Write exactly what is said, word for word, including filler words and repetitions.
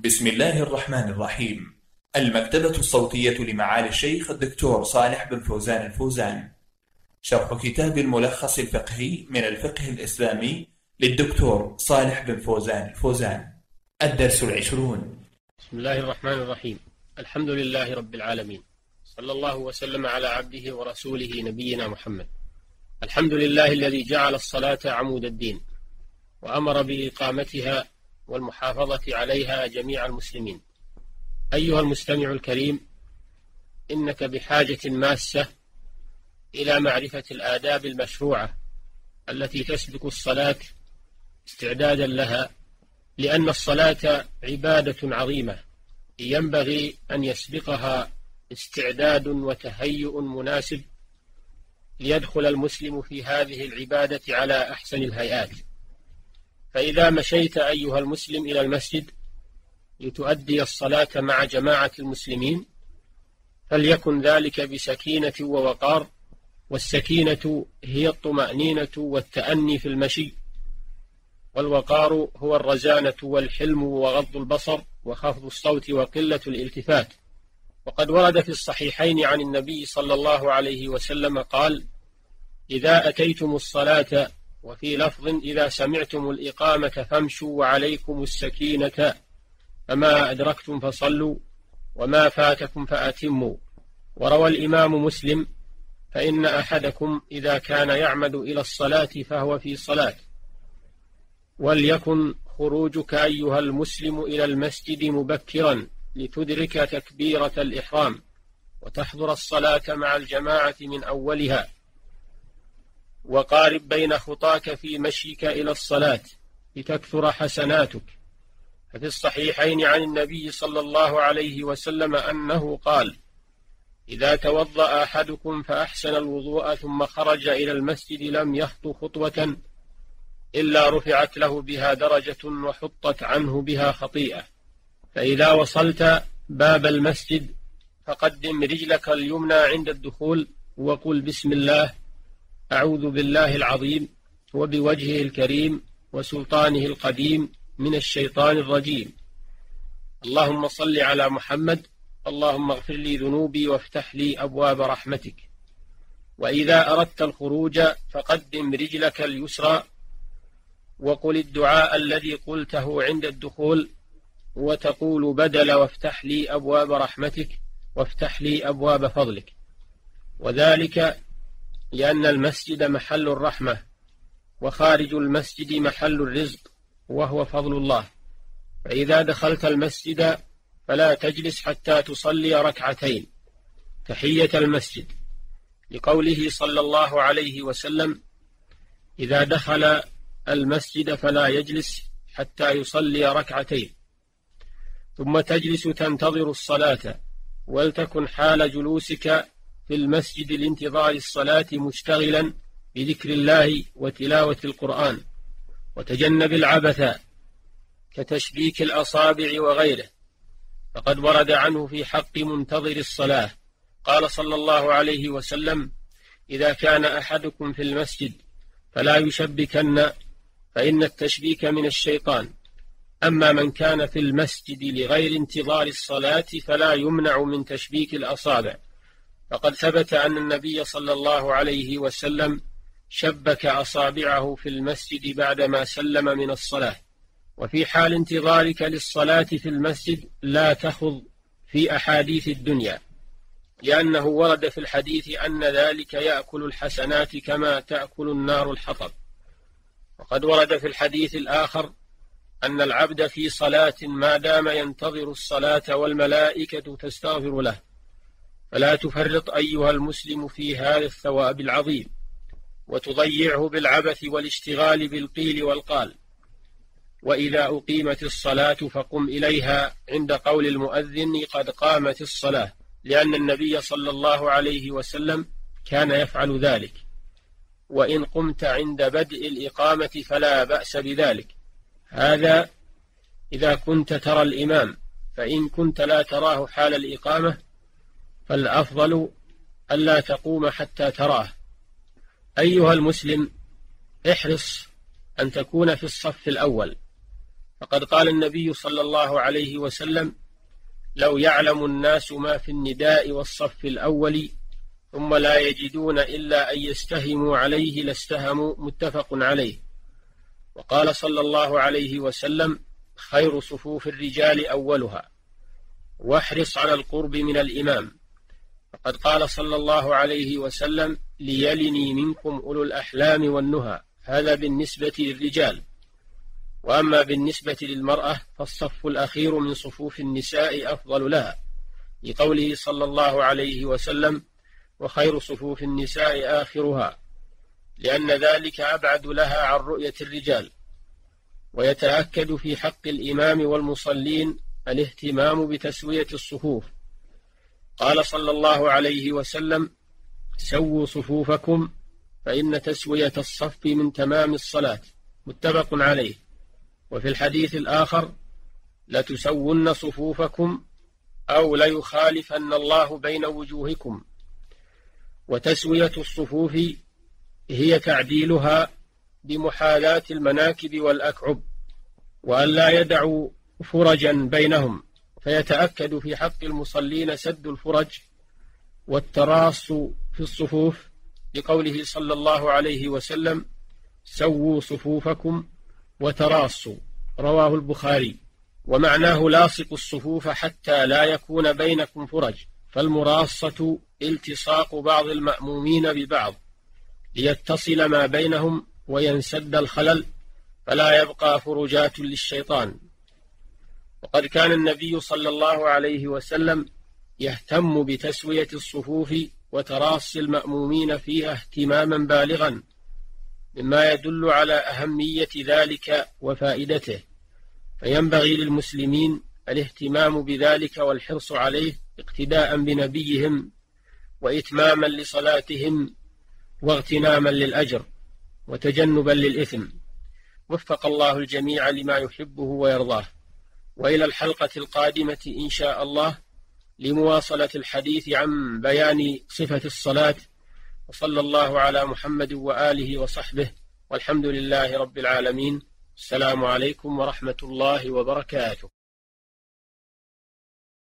بسم الله الرحمن الرحيم. المكتبة الصوتية لمعالي الشيخ الدكتور صالح بن فوزان الفوزان. شرح كتاب الملخص الفقهي من الفقه الإسلامي للدكتور صالح بن فوزان الفوزان. الدرس العشرون. بسم الله الرحمن الرحيم. الحمد لله رب العالمين، صلى الله وسلم على عبده ورسوله نبينا محمد. الحمد لله الذي جعل الصلاة عمود الدين وأمر بإقامتها والمحافظة عليها جميع المسلمين. أيها المستمع الكريم، إنك بحاجة ماسة إلى معرفة الآداب المشروعة التي تسبق الصلاة استعدادا لها، لأن الصلاة عبادة عظيمة ينبغي أن يسبقها استعداد وتهيؤ مناسب ليدخل المسلم في هذه العبادة على أحسن الهيئات. فإذا مشيت أيها المسلم إلى المسجد لتؤدي الصلاة مع جماعة المسلمين فليكن ذلك بسكينة ووقار، والسكينة هي الطمأنينة والتأني في المشي، والوقار هو الرزانة والحلم وغض البصر وخفض الصوت وقلة الالتفات. وقد ورد في الصحيحين عن النبي صلى الله عليه وسلم قال: إذا أتيتم الصلاة، وفي لفظ: إذا سمعتم الإقامة فامشوا وعليكم السكينة، فما أدركتم فصلوا وما فاتكم فأتموا. وروى الإمام مسلم: فإن أحدكم إذا كان يعمد إلى الصلاة فهو في صلاة. وليكن خروجك أيها المسلم إلى المسجد مبكرا لتدرك تكبيرة الإحرام وتحضر الصلاة مع الجماعة من أولها، وقارب بين خطاك في مشيك إلى الصلاة لتكثر حسناتك. ففي الصحيحين عن النبي صلى الله عليه وسلم أنه قال: إذا توضأ أحدكم فأحسن الوضوء ثم خرج إلى المسجد لم يخطو خطوة إلا رفعت له بها درجة وحطت عنه بها خطيئة. فإذا وصلت باب المسجد فقدم رجلك اليمنى عند الدخول وقل: بسم الله، أعوذ بالله العظيم وبوجهه الكريم وسلطانه القديم من الشيطان الرجيم. اللهم صل على محمد، اللهم اغفر لي ذنوبي وافتح لي أبواب رحمتك. وإذا أردت الخروج فقدم رجلك اليسرى وقل الدعاء الذي قلته عند الدخول، وتقول بدل: وافتح لي أبواب رحمتك وافتح لي أبواب فضلك. وذلك لأن المسجد محل الرحمة، وخارج المسجد محل الرزق وهو فضل الله. فإذا دخلت المسجد فلا تجلس حتى تصلي ركعتين تحية المسجد، لقوله صلى الله عليه وسلم: إذا دخل المسجد فلا يجلس حتى يصلي ركعتين. ثم تجلس تنتظر الصلاة، ولتكن حال جلوسك في المسجد لانتظار الصلاة مشتغلا بذكر الله وتلاوة القرآن، وتجنب العبث كتشبيك الأصابع وغيره. فقد ورد عنه في حق منتظر الصلاة قال صلى الله عليه وسلم: إذا كان أحدكم في المسجد فلا يشبكن، فإن التشبيك من الشيطان. أما من كان في المسجد لغير انتظار الصلاة فلا يمنع من تشبيك الأصابع، فقد ثبت أن النبي صلى الله عليه وسلم شبك أصابعه في المسجد بعدما سلم من الصلاة. وفي حال انتظارك للصلاة في المسجد لا تخض في أحاديث الدنيا، لأنه ورد في الحديث أن ذلك يأكل الحسنات كما تأكل النار الحطب. وقد ورد في الحديث الآخر أن العبد في صلاة ما دام ينتظر الصلاة والملائكة تستغفر له. فلا تفرط أيها المسلم في هذا الثواب العظيم وتضيعه بالعبث والاشتغال بالقيل والقال. وإذا أقيمت الصلاة فقم إليها عند قول المؤذن: قد قامت الصلاة، لأن النبي صلى الله عليه وسلم كان يفعل ذلك. وإن قمت عند بدء الإقامة فلا بأس بذلك، هذا إذا كنت ترى الإمام، فإن كنت لا تراه حال الإقامة فالأفضل ألا تقوم حتى تراه. أيها المسلم، احرص أن تكون في الصف الأول، فقد قال النبي صلى الله عليه وسلم: لو يعلم الناس ما في النداء والصف الأول ثم لا يجدون إلا أن يستهموا عليه لاستهموا، متفق عليه. وقال صلى الله عليه وسلم: خير صفوف الرجال أولها، واحرص على القرب من الإمام. فقد قال صلى الله عليه وسلم: ليلني منكم أولو الأحلام والنهى. هذا بالنسبة للرجال. وأما بالنسبة للمرأة فالصف الأخير من صفوف النساء أفضل لها، لقوله صلى الله عليه وسلم: وخير صفوف النساء آخرها، لأن ذلك أبعد لها عن رؤية الرجال. ويتأكد في حق الإمام والمصلين الاهتمام بتسوية الصفوف. قال صلى الله عليه وسلم: سووا صفوفكم فإن تسوية الصف من تمام الصلاة، متفق عليه. وفي الحديث الآخر: لتسون صفوفكم أو ليخالفن الله بين وجوهكم. وتسوية الصفوف هي تعديلها بمحاذاة المناكب والأكعب، وأن لا يدعوا فرجا بينهم، فيتأكد في حق المصلين سد الفرج والتراص في الصفوف، لقوله صلى الله عليه وسلم: سووا صفوفكم وتراصوا، رواه البخاري. ومعناه لاصق الصفوف حتى لا يكون بينكم فرج، فالمراصة التصاق بعض المأمومين ببعض ليتصل ما بينهم وينسد الخلل، فلا يبقى فرجات للشيطان. وقد كان النبي صلى الله عليه وسلم يهتم بتسوية الصفوف وتراصي المأمومين فيها اهتماما بالغا، مما يدل على أهمية ذلك وفائدته. فينبغي للمسلمين الاهتمام بذلك والحرص عليه اقتداء بنبيهم وإتماما لصلاتهم واغتناما للأجر وتجنبا للإثم. وفق الله الجميع لما يحبه ويرضاه. وإلى الحلقة القادمة إن شاء الله لمواصلة الحديث عن بيان صفة الصلاة. وصلى الله على محمد وآله وصحبه، والحمد لله رب العالمين. السلام عليكم ورحمة الله وبركاته.